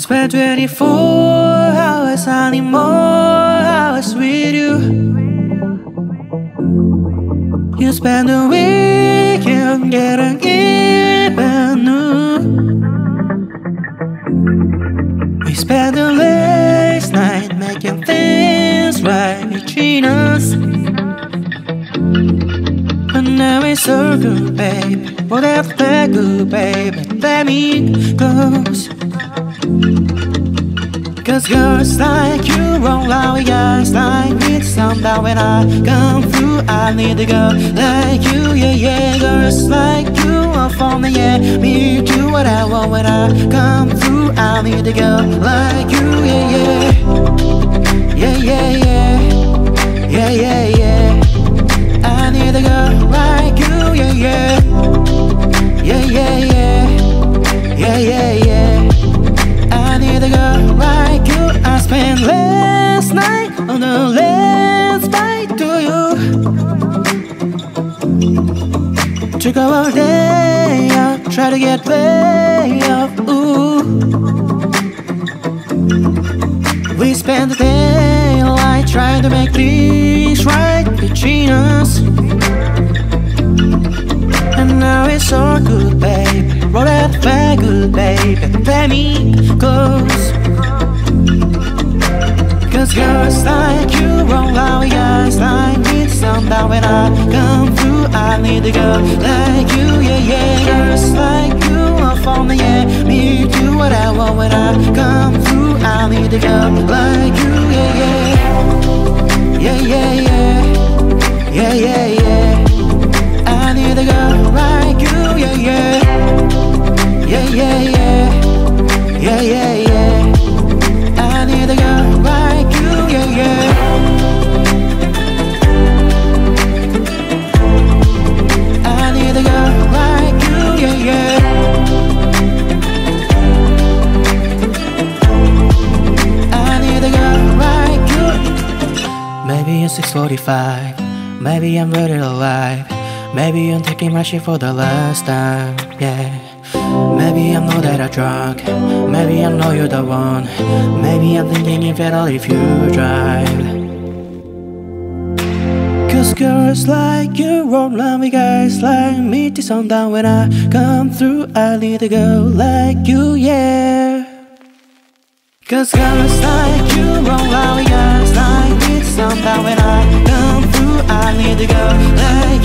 spend 24 hours, I need more hours with you. You spend the weekend getting even new. We spend the last night making things right between us. But now it's all good, baby. Whatever that good, baby. Let me close. Cause girls like you won't lie, guys like me. Sometime when I come through, I need to go like you, yeah, yeah. Girls like you are for me, yeah. Me do what I want when I come through, I need to go like you, yeah, yeah. Yeah, yeah, yeah. Yeah, yeah, yeah. I need to go like you, yeah, yeah. Yeah, yeah, yeah. Yeah, yeah, yeah. I need to go like you. I spent last night on the last bite to you. Took our day out, try to get way off, ooh. We spent the daylight trying to make things right between us. And now it's all good, baby. Roll that flag, good, baby. Let me close. Cause girls like you won't lie, guys like me. Sometime when I come through, I need to go like you, yeah, yeah. Girls like you are for me, yeah. Me do what I want when I come through, I need to go like you, yeah, yeah. Yeah, yeah, yeah. Yeah, yeah, yeah. I need to go like you, yeah, yeah. Yeah, yeah, yeah. Yeah, yeah, yeah. I need to go like you, yeah, yeah. I need to go like you, yeah, yeah. I need to go like you. Maybe it's 6:45. Maybe I'm ready to live. Maybe I'm taking my shit for the last time, yeah. Maybe I know that I drunk. Maybe I know you're the one. Maybe I'm thinking if at all if you drive. Cause girls like you won't love me, guys like me. Till sundown when I come through, I need to go like you, yeah. Cause girls like you won't love me, guys like me. Till sundown when I come through, I need to go like